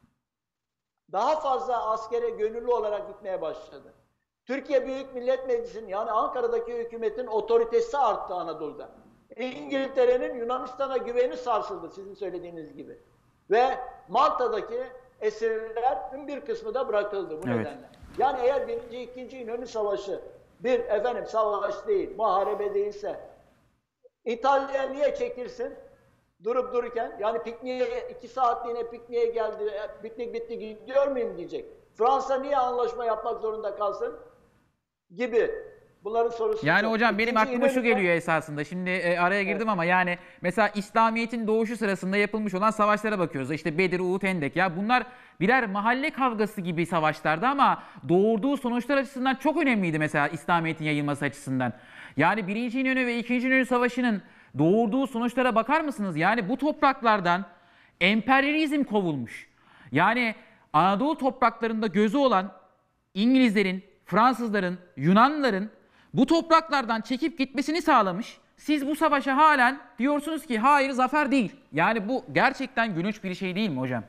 Daha fazla askere gönüllü olarak gitmeye başladı. Türkiye Büyük Millet Meclisi'nin yani Ankara'daki hükümetin otoritesi arttı Anadolu'da. İngiltere'nin Yunanistan'a güveni sarsıldı sizin söylediğiniz gibi. Ve Malta'daki esirlerin bir kısmı da bırakıldı bu evet. nedenle. Yani eğer birinci, ikinci İnönü Savaşı bir efendim savaş değil, muharebe değilse İtalya niye çekilsin? Durup dururken yani pikniğe iki saatliğine pikniğe geldi, piknik bitti gidiyor muyum diyecek. Fransa niye anlaşma yapmak zorunda kalsın gibi. Bunların sorusu. Yani çok. hocam benim İkinci aklıma şu İnönü'den... geliyor esasında. Şimdi e, araya girdim evet. ama yani mesela İslamiyet'in doğuşu sırasında yapılmış olan savaşlara bakıyoruz. İşte Bedir, Uhud, Hendek ya bunlar birer mahalle kavgası gibi savaşlardı ama doğurduğu sonuçlar açısından çok önemliydi mesela İslamiyet'in yayılması açısından. Yani birinci İnönü ve ikinci İnönü Savaşı'nın doğurduğu sonuçlara bakar mısınız? Yani bu topraklardan emperyalizm kovulmuş. Yani Anadolu topraklarında gözü olan İngilizlerin, Fransızların, Yunanlıların bu topraklardan çekip gitmesini sağlamış. Siz bu savaşa halen diyorsunuz ki hayır, zafer değil. Yani bu gerçekten gülünç bir şey değil mi hocam?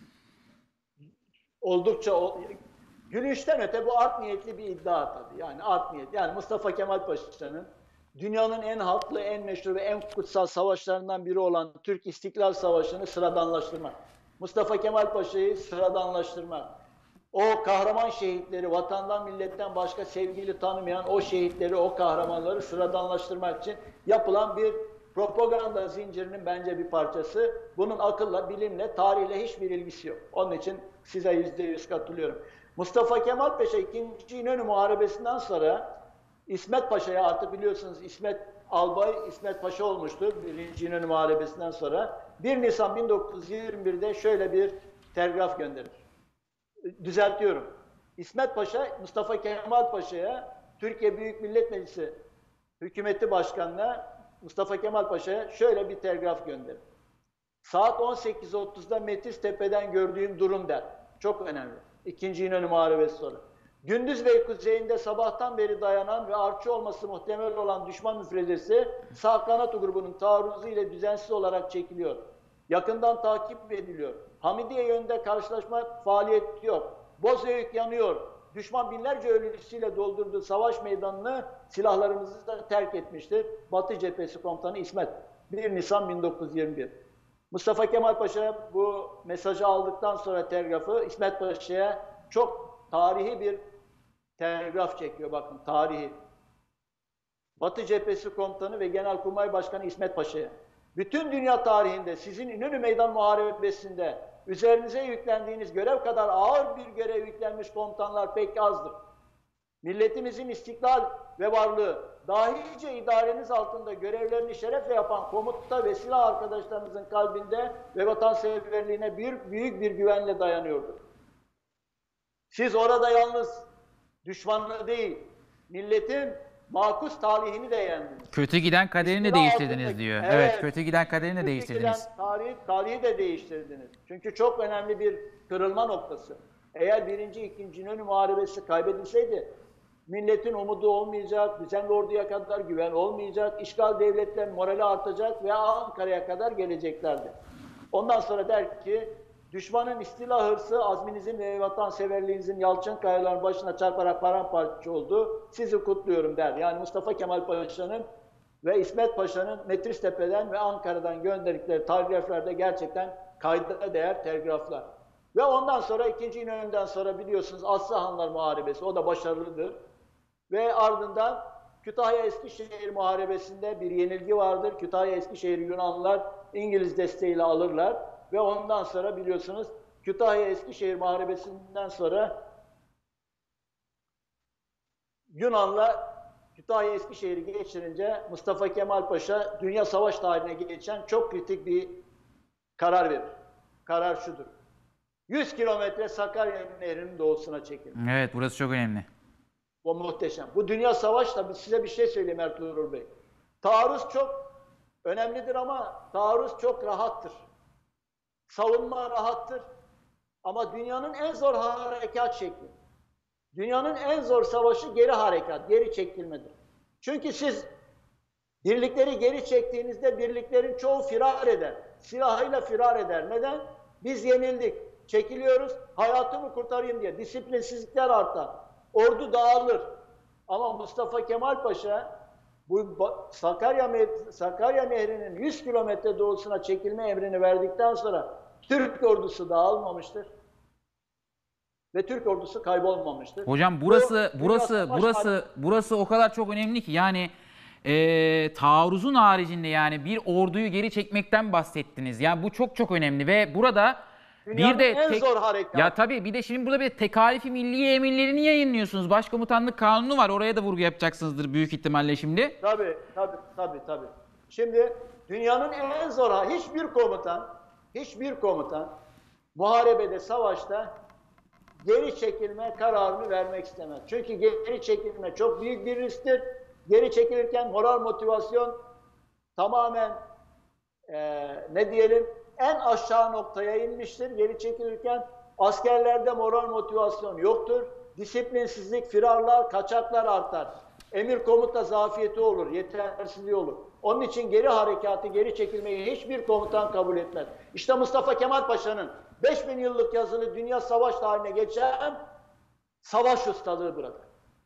Oldukça o, gülünçten öte bu art niyetli bir iddia tabii. Yani art niyet. Yani Mustafa Kemal Paşa'nın dünyanın en haklı, en meşhur ve en kutsal savaşlarından biri olan Türk İstiklal Savaşı'nı sıradanlaştırmak. Mustafa Kemal Paşa'yı sıradanlaştırmak. O kahraman şehitleri, vatandan milletten başka sevgili tanımayan o şehitleri, o kahramanları sıradanlaştırmak için yapılan bir propaganda zincirinin bence bir parçası. Bunun akılla, bilimle, tarihle hiçbir ilgisi yok. Onun için size yüzde yüz katılıyorum. Mustafa Kemal Paşa ikinci. İnönü Muharebesi'nden sonra İsmet Paşa'ya, artık biliyorsunuz İsmet Albay İsmet Paşa olmuştu birinci. İnönü Muharebesi'nden sonra. bir Nisan bin dokuz yüz yirmi bir'de şöyle bir telgraf gönderir. Düzeltiyorum. İsmet Paşa, Mustafa Kemal Paşa'ya, Türkiye Büyük Millet Meclisi Hükümeti Başkanı'na, Mustafa Kemal Paşa'ya şöyle bir telgraf gönderir. Saat on sekiz otuz'da Metistepe'den gördüğüm durum der. Çok önemli. İkinci İnönü Muharebesi sonra. Gündüz ve kuzeyinde sabahtan beri dayanan ve artçı olması muhtemel olan düşman müfrezesi sağ kanat grubunun taarruzu ile düzensiz olarak çekiliyor. Yakından takip ediliyor. Hamidiye yönünde karşılaşma faaliyeti yok. Bozüyük yanıyor. Düşman binlerce ölüsüyle doldurduğu savaş meydanını silahlarımızı da terk etmiştir. Batı Cephesi Komutanı İsmet. bir Nisan bin dokuz yüz yirmi bir. Mustafa Kemal Paşa bu mesajı aldıktan sonra telgrafı İsmet Paşa'ya çok tarihi bir telgraf çekiyor. Bakın, tarihi. Batı Cephesi Komutanı ve Genelkurmay Başkanı İsmet Paşa'ya. Bütün dünya tarihinde sizin İnönü Meydan Muharebesi'nde üzerinize yüklendiğiniz görev kadar ağır bir görev yüklenmiş komutanlar pek azdır. Milletimizin istiklal ve varlığı, dahice idareniz altında görevlerini şerefle yapan komuta ve silah arkadaşlarınızın kalbinde ve vatanseverliğine bir büyük bir güvenle dayanıyordur. Siz orada yalnız düşmanlığı değil, milletin makus talihini de yendiniz. Kötü giden kaderini İstila değiştirdiniz altındaki, diyor. Evet, Evet, kötü giden kaderini de kötü değiştirdiniz. giden tarih, tarihi de değiştirdiniz. Çünkü çok önemli bir kırılma noktası. Eğer birinci, ikinci İnönü Muharebesi kaybedilseydi, milletin umudu olmayacak, düzenli orduya kadar güven olmayacak, işgal devletlerin morali artacak ve Ankara'ya kadar geleceklerdi. Ondan sonra der ki, düşmanın istila hırsı azminizin ve vatanseverliğinizin yalçın kayaların başına çarparak paramparça oldu. Sizi kutluyorum der. Yani Mustafa Kemal Paşa'nın ve İsmet Paşa'nın Metristepe'den ve Ankara'dan gönderdikleri telgraflarda gerçekten kayda değer telgraflar. Ve ondan sonra ikinci İnönü'nden sonra biliyorsunuz Aslıhanlar Muharebesi, o da başarılıdır. Ve ardından Kütahya-Eskişehir Muharebesi'nde bir yenilgi vardır. Kütahya-Eskişehir Yunanlılar İngiliz desteğiyle alırlar. Ve ondan sonra biliyorsunuz Kütahya-Eskişehir Muharebesi'nden sonra Yunanlılar Kütahya-Eskişehir'i geçirince Mustafa Kemal Paşa dünya savaş tarihine geçen çok kritik bir karar verir. Karar şudur. yüz kilometre Sakarya Nehri'nin doğusuna çekilir. Evet, burası çok önemli. Bu muhteşem. Bu dünya savaş, tabii size bir şey söyleyeyim Ertuğrul Bey. Taarruz çok önemlidir ama taarruz çok rahattır. Savunma rahattır. Ama dünyanın en zor harekat şekli, dünyanın en zor savaşı geri harekat, geri çekilmedir. Çünkü siz birlikleri geri çektiğinizde birliklerin çoğu firar eder. Silahıyla firar eder. Neden? Biz yenildik. Çekiliyoruz, hayatımı kurtarayım diye. Disiplinsizlikler artar. Ordu dağılır. Ama Mustafa Kemal Paşa bu Sakarya, Sakarya Nehri'nin yüz kilometre doğusuna çekilme emrini verdikten sonra Türk ordusu dağılmamıştır. Ve Türk ordusu kaybolmamıştır. Hocam burası Bu, burası burası burası o kadar çok önemli ki yani e, taarruzun haricinde yani bir orduyu geri çekmekten bahsettiniz. Yani bu çok çok önemli ve burada Dünyanın bir de en tek, zor harekat. ya tabii bir de şimdi burada bir tekalifi milliye emirlerini yayınlıyorsunuz. Başkomutanlık kanunu var. Oraya da vurgu yapacaksınızdır büyük ihtimalle şimdi. Tabii, tabii, tabii, tabii. Şimdi dünyanın en zor, hiçbir komutan, hiçbir komutan muharebede, savaşta geri çekilme kararını vermek istemez. Çünkü geri çekilme çok büyük bir risktir. Geri çekilirken moral motivasyon tamamen e, ne diyelim en aşağı noktaya inmiştir. Geri çekilirken askerlerde moral motivasyon yoktur. Disiplinsizlik, firarlar, kaçaklar artar. Emir komuta zafiyeti olur, yetersizliği olur. Onun için geri harekatı, geri çekilmeyi hiçbir komutan kabul etmez. İşte Mustafa Kemal Paşa'nın beş bin yıllık yazılı dünya savaş tarihine geçen savaş ustalığı bırakır.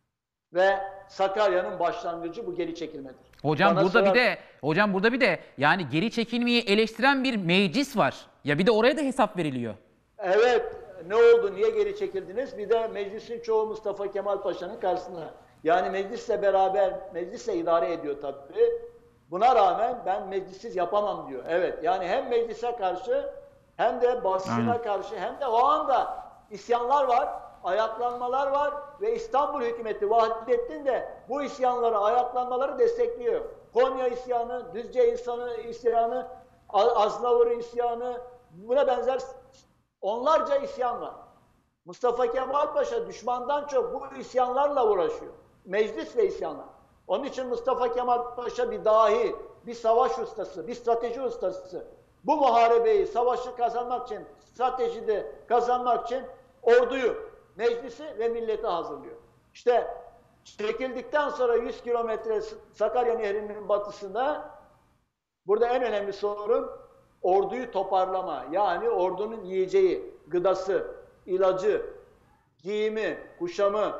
Ve Sakarya'nın başlangıcı bu geri çekilmedir. Hocam Bana burada sorar... bir de hocam burada bir de yani geri çekilmeyi eleştiren bir meclis var. Ya bir de oraya da hesap veriliyor. Evet, ne oldu, niye geri çekildiniz? Bir de meclisin çoğu Mustafa Kemal Paşa'nın karşısında. Yani meclisle beraber, meclisle idare ediyor tabii. Buna rağmen ben meclissiz yapamam diyor. Evet, yani hem meclise karşı hem de basına karşı hem de o anda isyanlar var, ayaklanmalar var ve İstanbul hükümeti Vahdettin de bu isyanları, ayaklanmaları destekliyor. Konya isyanı, Düzce isyanı, isyanı Aznavur isyanı, buna benzer onlarca isyan var. Mustafa Kemal Paşa düşmandan çok bu isyanlarla uğraşıyor. Meclis ve isyanlar. Onun için Mustafa Kemal Paşa bir dahi, bir savaş ustası, bir strateji ustası. Bu muharebeyi, savaşı kazanmak için, stratejide kazanmak için orduyu, meclisi ve milleti hazırlıyor. İşte çekildikten sonra yüz kilometre Sakarya Nehri'nin batısında burada en önemli sorun orduyu toparlama. Yani ordunun yiyeceği, gıdası, ilacı, giyimi, kuşamı,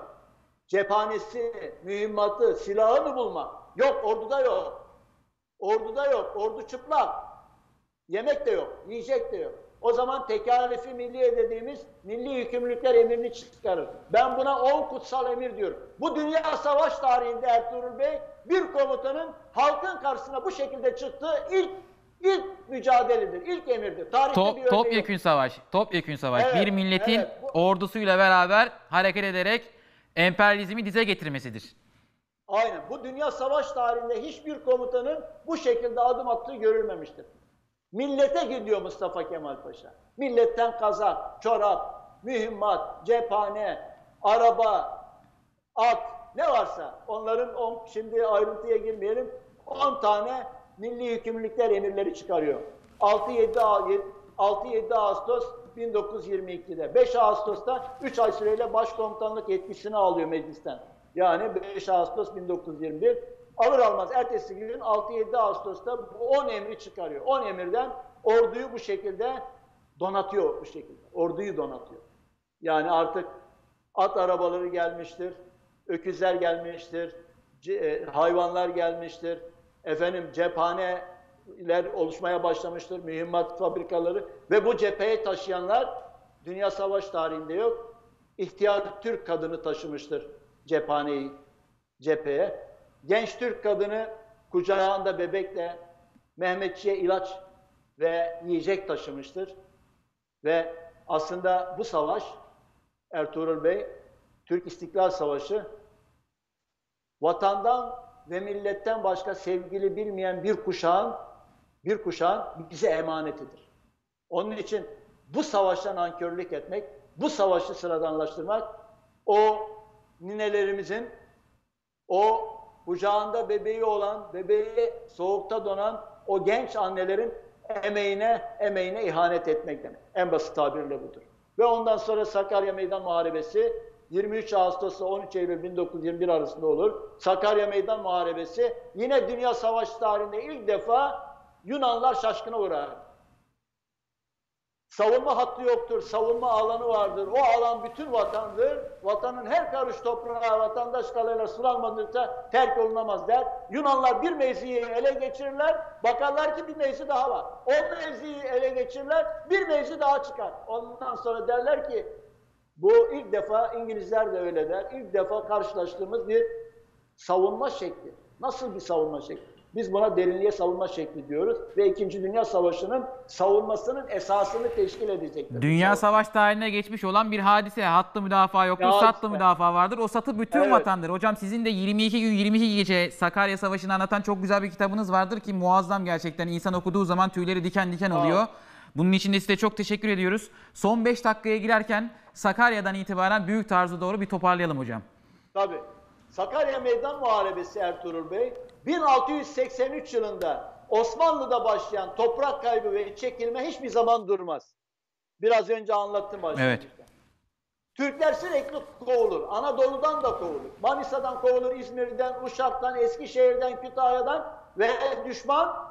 cephanesi, mühimmatı, silahını bulmak. Yok, orduda yok. Orduda yok. Ordu çıplak. Yemek de yok, yiyecek de yok. O zaman tekalifi milliye dediğimiz milli yükümlülükler emrini çıkarır. Ben buna on kutsal emir diyorum. Bu dünya savaş tarihinde Ertuğrul Bey bir komutanın halkın karşısına bu şekilde çıktığı ilk ilk mücadeledir, ilk emirdir. Tarihte Top, bir örneği topyekün yok. savaş, topyekün savaş. Evet, bir milletin evet, bu... ordusuyla beraber hareket ederek emperyalizmi dize getirmesidir. Aynen. Bu dünya savaş tarihinde hiçbir komutanın bu şekilde adım attığı görülmemiştir. Millete gidiyor Mustafa Kemal Paşa. Milletten kazak, çorap, mühimmat, cephane, araba, at, ne varsa onların on, şimdi ayrıntıya girmeyelim, on tane milli yükümlülükler emirleri çıkarıyor. altı yedi Ağustos bin dokuz yüz yirmi iki'de. beş Ağustos'ta üç ay süreyle başkomutanlık yetkisini alıyor meclisten. Yani beş Ağustos bin dokuz yüz yirmi bir. Alır almaz ertesi gün altı yedi Ağustos'ta bu on emri çıkarıyor. on emirden orduyu bu şekilde donatıyor bu şekilde. Orduyu donatıyor. Yani artık at arabaları gelmiştir, öküzler gelmiştir, hayvanlar gelmiştir, efendim cephaneler oluşmaya başlamıştır, mühimmat fabrikaları ve bu cepheyi taşıyanlar dünya savaş tarihinde yok. İhtiyar Türk kadını taşımıştır cephaneyi cepheye. Genç Türk kadını kucağında bebekle Mehmetçiğe ilaç ve yiyecek taşımıştır. Ve aslında bu savaş Ertuğrul Bey, Türk İstiklal Savaşı vatandan ve milletten başka sevgili bilmeyen bir kuşağın bir kuşağın bize emanetidir. Onun için bu savaşta nankörlük etmek, bu savaşı sıradanlaştırmak o ninelerimizin o kucağında bebeği olan, bebeği soğukta donan o genç annelerin emeğine, emeğine ihanet etmek demek. En basit tabirle budur. Ve ondan sonra Sakarya Meydan Muharebesi yirmi üç Ağustos ile on üç Eylül bin dokuz yüz yirmi bir arasında olur. Sakarya Meydan Muharebesi yine dünya savaşı tarihinde ilk defa Yunanlar şaşkına uğrar. Savunma hattı yoktur, savunma alanı vardır. O alan bütün vatandır. Vatanın her karış toprağı vatandaş kalıyla sulanmadıkça terk olunamaz der. Yunanlar bir mevziyi ele geçirirler, bakarlar ki bir mevzi daha var. O mevziyi ele geçirirler, bir mevzi daha çıkar. Ondan sonra derler ki, bu ilk defa İngilizler de öyle der, ilk defa karşılaştığımız bir savunma şekli. Nasıl bir savunma şekli? Biz buna derinliğe savunma şekli diyoruz ve İkinci Dünya Savaşı'nın savunmasının esasını teşkil edecektir. Dünya savaş tarihine geçmiş olan bir hadise. Hattı müdafaa yoktur, Ya sattı işte. müdafaa vardır. O satı bütün Evet. vatandır. Hocam sizin de yirmi iki gün yirmi iki gece Sakarya Savaşı'nı anlatan çok güzel bir kitabınız vardır ki muazzam gerçekten. İnsan okuduğu zaman tüyleri diken diken oluyor. Aa. Bunun için de size çok teşekkür ediyoruz. Son beş dakikaya girerken Sakarya'dan itibaren büyük tarzı doğru bir toparlayalım hocam. Tabii. Sakarya Meydan Muharebesi Ertuğrul Bey, bin altı yüz seksen üç yılında Osmanlı'da başlayan toprak kaybı ve çekilme hiçbir zaman durmaz. Biraz önce anlattım başlangıçta. Evet. Türkler sürekli kovulur. Anadolu'dan da kovulur. Manisa'dan kovulur, İzmir'den, Uşak'tan, Eskişehir'den, Kütahya'dan ve düşman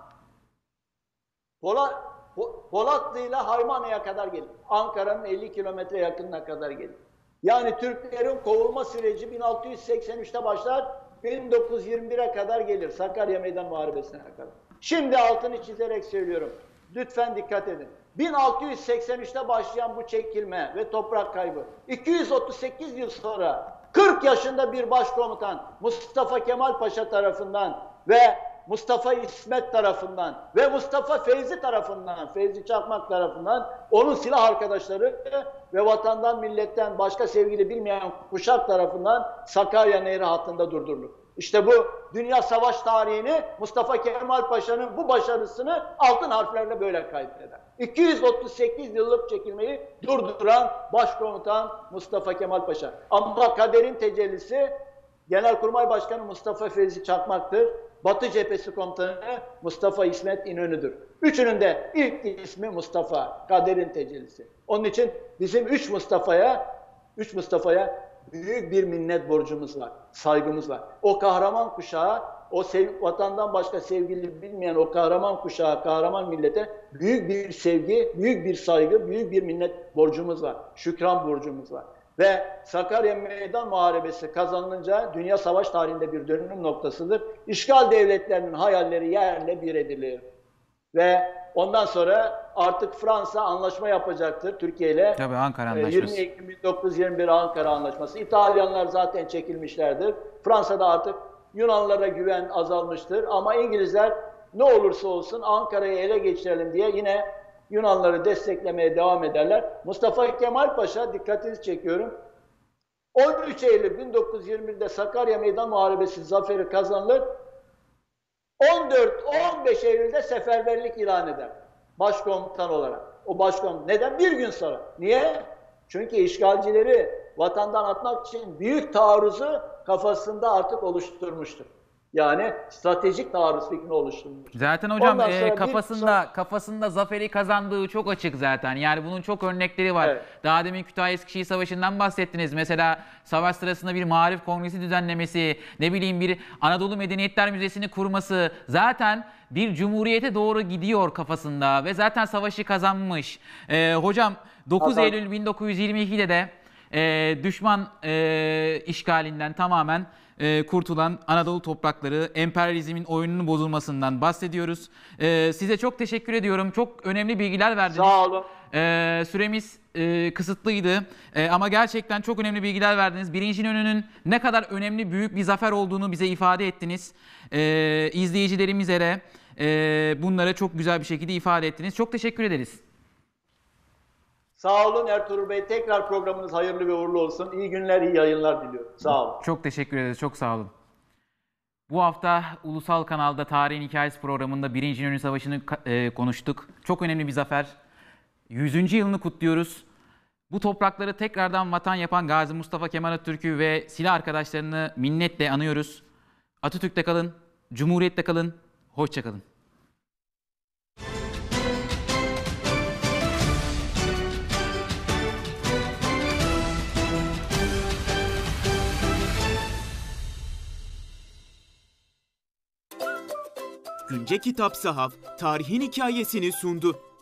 Polat, Polatlı ile Harmanya'ya kadar gelir. Ankara'nın elli kilometre yakınına kadar gelir. Yani Türklerin kovulma süreci bin altı yüz seksen üçte başlar, bin dokuz yüz yirmi bire kadar gelir. Sakarya Meydan Muharebesi'ne kadar. Şimdi altını çizerek söylüyorum. Lütfen dikkat edin. bin altı yüz seksen üçte başlayan bu çekilme ve toprak kaybı iki yüz otuz sekiz yıl sonra kırk yaşında bir başkomutan Mustafa Kemal Paşa tarafından ve Mustafa İsmet tarafından ve Mustafa Feyzi tarafından, Feyzi Çakmak tarafından, onun silah arkadaşları ve vatandan, milletten başka sevgili bilmeyen kuşak tarafından Sakarya Nehri hattında durdurulur. İşte bu dünya savaş tarihini Mustafa Kemal Paşa'nın bu başarısını altın harflerle böyle kaydeder. iki yüz otuz sekiz yıllık çekilmeyi durduran başkomutan Mustafa Kemal Paşa. Ama kaderin tecellisi Genelkurmay Başkanı Mustafa Feyzi Çakmak'tır. Batı Cephesi Komutanı Mustafa İsmet İnönü'dür. Üçünün de ilk ismi Mustafa, kaderin tecellisi. Onun için bizim üç Mustafa'ya, üç Mustafa'ya büyük bir minnet borcumuz var, saygımız var. O kahraman kuşağı, o sev vatandan başka sevgili bilmeyen o kahraman kuşağı, kahraman millete büyük bir sevgi, büyük bir saygı, büyük bir minnet borcumuz var. Şükran borcumuz var. Ve Sakarya Meydan Muharebesi kazanılınca dünya savaş tarihinde bir dönüm noktasıdır. İşgal devletlerinin hayalleri yerle bir edilir. Ve ondan sonra artık Fransa anlaşma yapacaktır Türkiye ile. Tabii Ankara Anlaşması. yirmi Ekim bin dokuz yüz yirmi bir Ankara Anlaşması. İtalyanlar zaten çekilmişlerdir. Fransa'da artık Yunanlara güven azalmıştır. Ama İngilizler ne olursa olsun Ankara'yı ele geçirelim diye yine Yunanları desteklemeye devam ederler. Mustafa Kemal Paşa, dikkatinizi çekiyorum, on üç Eylül bin dokuz yüz yirmi birde Sakarya Meydan Muharebesi zaferi kazanılır. on dört on beş Eylül'de seferberlik ilan eder. Başkomutan olarak. O başkomutan. Neden? Bir gün sonra. Niye? Çünkü işgalcileri vatandan atmak için büyük taarruzu kafasında artık oluşturmuştur. Yani stratejik taarruz fikrini oluşturmuş. Zaten hocam e, kafasında bir... kafasında zaferi kazandığı çok açık zaten. Yani bunun çok örnekleri var. Evet. Daha demin Kütahya-Eskişehir Savaşı'ndan bahsettiniz. Mesela savaş sırasında bir Maarif Kongresi düzenlemesi, ne bileyim bir Anadolu Medeniyetler Müzesi'ni kurması zaten bir cumhuriyete doğru gidiyor kafasında ve zaten savaşı kazanmış. E, hocam dokuz Eylül bin dokuz yüz yirmi iki'de de e, düşman e, işgalinden tamamen E, kurtulan Anadolu toprakları, emperyalizmin oyununun bozulmasından bahsediyoruz. E, size çok teşekkür ediyorum. Çok önemli bilgiler verdiniz. Sağ olun. E, süremiz e, kısıtlıydı e, ama gerçekten çok önemli bilgiler verdiniz. Birinci İnönü'nün ne kadar önemli, büyük bir zafer olduğunu bize ifade ettiniz. E, izleyicilerimize de e, bunları çok güzel bir şekilde ifade ettiniz. Çok teşekkür ederiz. Sağ olun Ertuğrul Bey. Tekrar programınız hayırlı ve uğurlu olsun. İyi günler, iyi yayınlar diliyorum. Sağ olun. Çok teşekkür ederiz. Çok sağ olun. Bu hafta Ulusal Kanal'da Tarihin Hikayesi programında Birinci İnönü Savaşı'nı e, konuştuk. Çok önemli bir zafer. yüzüncü yılını kutluyoruz. Bu toprakları tekrardan vatan yapan Gazi Mustafa Kemal Atatürk'ü ve silah arkadaşlarını minnetle anıyoruz. Atatürk'te kalın, Cumhuriyet'te kalın, hoşça kalın. Günce Kitap Sahaf, tarihin hikayesini sundu.